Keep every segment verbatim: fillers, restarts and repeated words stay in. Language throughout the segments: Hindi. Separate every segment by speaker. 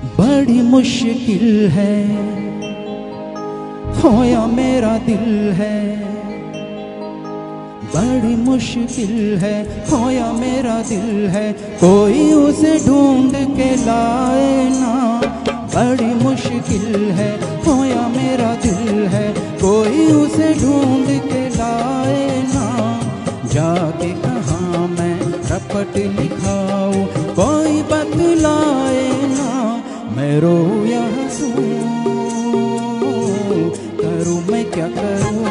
Speaker 1: बड़ी मुश्किल है खोया मेरा दिल है, बड़ी मुश्किल है खोया मेरा दिल है, कोई उसे ढूंढ के लाए ना। बड़ी मुश्किल है खोया मेरा दिल है, कोई उसे ढूंढ के लाए ना। जाके कहाँ मैं रपट लिखाऊं, कोई बतलाए ना। मैं रोऊं या हंसूं, करूं मैं क्या करूं।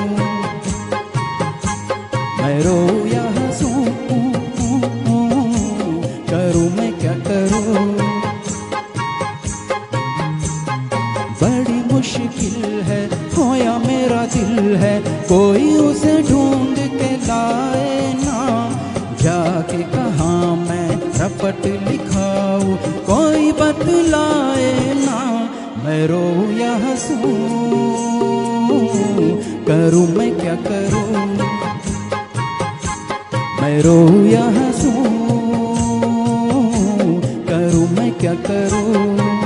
Speaker 1: मैं रोऊं या हंसूं, करूं मैं क्या करूं। बड़ी मुश्किल है खोया मेरा दिल है, कोई उसे ढूंढ के लाए ना। जाके कहाँ मैं रपट लिखाऊं, कोई बतलाए ना। मैं रोऊं या हंसूं, करूं मैं क्या करूं। मैं रोऊं या हंसूं, करूं मैं क्या करूं।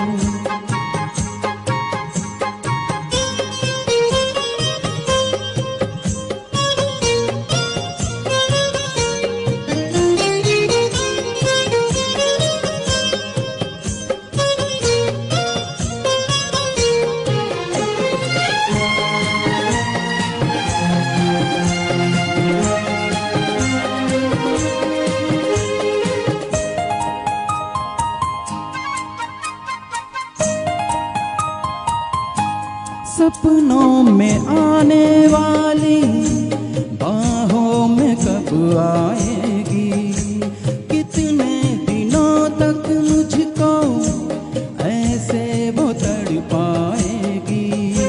Speaker 1: सपनों में आने वाली बाहों में कब आएगी, कितने दिनों तक मुझको ऐसे वो तड़पाएगी।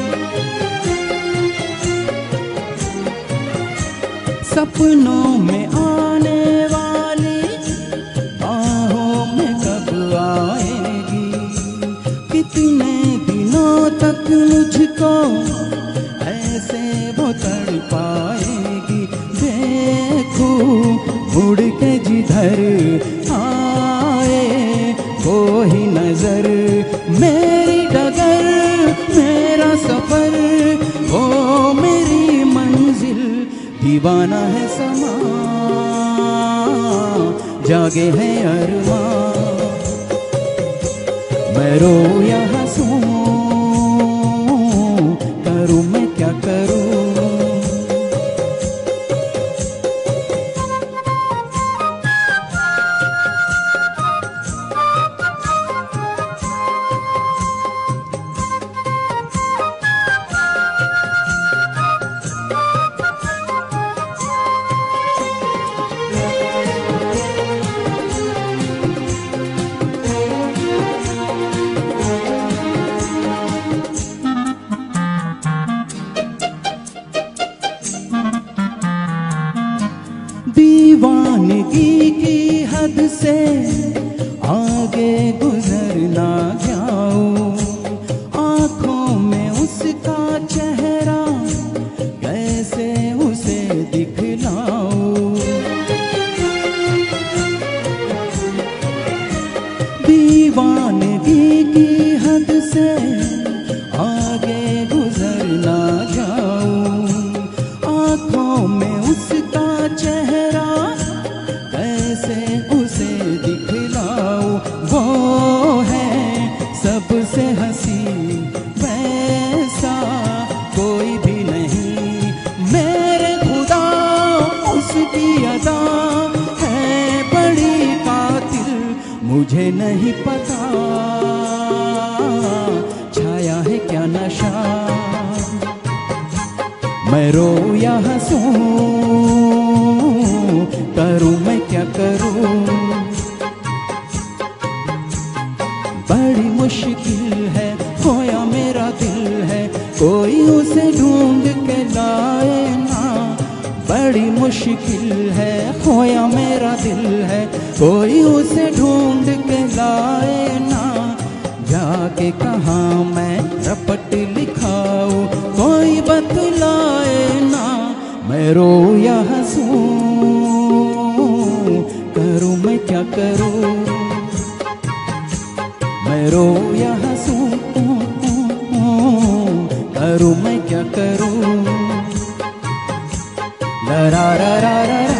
Speaker 1: सपनों में आने वाली बाहों में कब आएगी, कितने दिनों तक मुझको ऐसे वो तड़पाएगी। देखूं मुड़ के जिधर आए वो ही नजर, मेरी डगर मेरा सफर वो मेरी मंजिल। दीवाना है समा जागे है अरमां, मैं रोऊं या हंसूं, करूं मैं क्या करूं। दीवानगी की हद से आगे गुजर ना जाऊं, आंखों में उसका चेहरा कैसे उसे दिखलाऊं। दीवानगी की हद से आगे गुजर ना जाऊं, आंखों में उसका चेहरा कैसे उसे दिखलाऊं। वो है सबसे हंसी वैसा कोई भी नहीं, मेरे खुदा उसकी अदा है बड़ी कातिल। मुझे नहीं पता छाया है क्या नशा, मैं रोऊं या हंसूं, करूं मैं क्या करूं। बड़ी मुश्किल है खोया मेरा दिल है, कोई उसे ढूंढ के लाए ना। बड़ी मुश्किल है खोया मेरा दिल है, कोई उसे ढूंढ के लाए ना। जाके कहाँ मैं रपट लिखाऊं, कोई बतलाए ना। मैं रोऊं या हंसूं, करूं मैं क्या करूं। मैं रोऊं या करूं मैं क्या करूं, ला रा रा रा रा